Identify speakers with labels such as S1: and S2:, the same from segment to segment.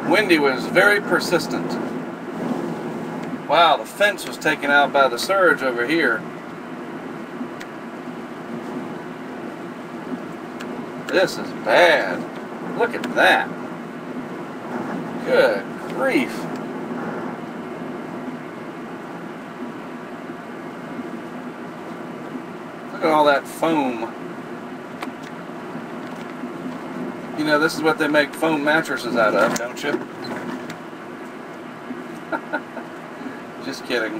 S1: Wendy was very persistent. Wow, the fence was taken out by the surge over here. This is bad. Look at that. Good grief. Look at all that foam. You know, this is what they make foam mattresses out of, don't you? Just kidding.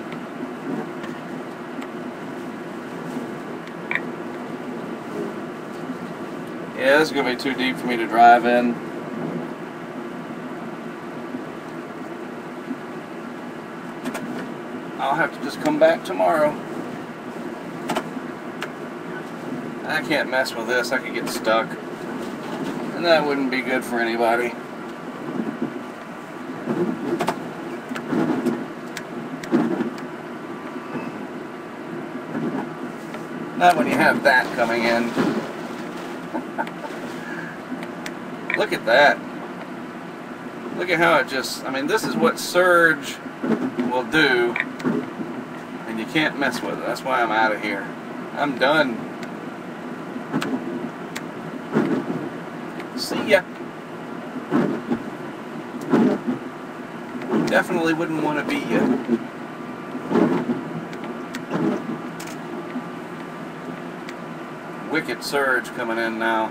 S1: Yeah, this is going to be too deep for me to drive in. I'll have to just come back tomorrow. I can't mess with this. I could get stuck. And that wouldn't be good for anybody. Not when you have that coming in. Look at that. Look at how it just, I mean, this is what surge will do, and you can't mess with it. That's why I'm out of here. I'm done. See ya. Definitely wouldn't want to be ya. Wicked surge coming in now.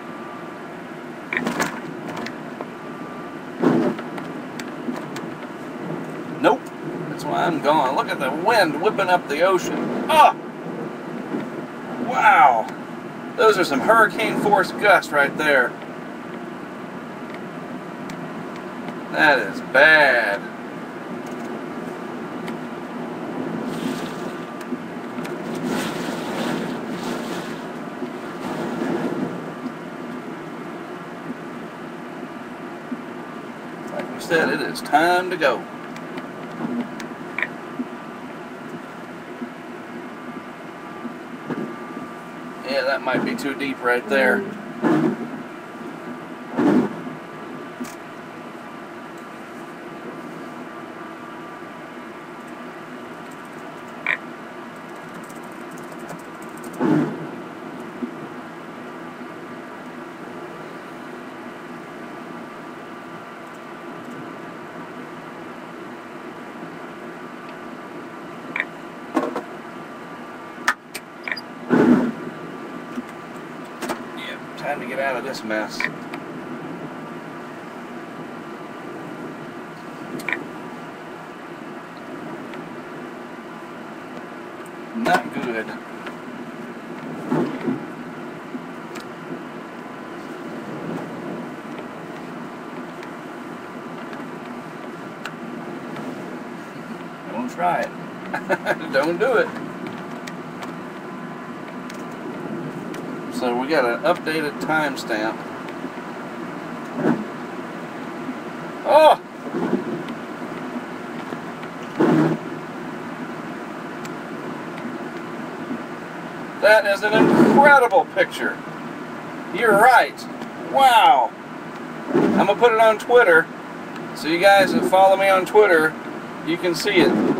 S1: Nope. That's why I'm gone. Look at the wind whipping up the ocean. Oh! Wow. Those are some hurricane force gusts right there. That is bad. Like we said, it is time to go. Yeah, that might be too deep right there. Time to get out of this mess. Not good. Don't try it. Don't do it. So we got an updated timestamp. Oh! That is an incredible picture. You're right. Wow. I'm going to put it on Twitter. So you guys that follow me on Twitter, you can see it.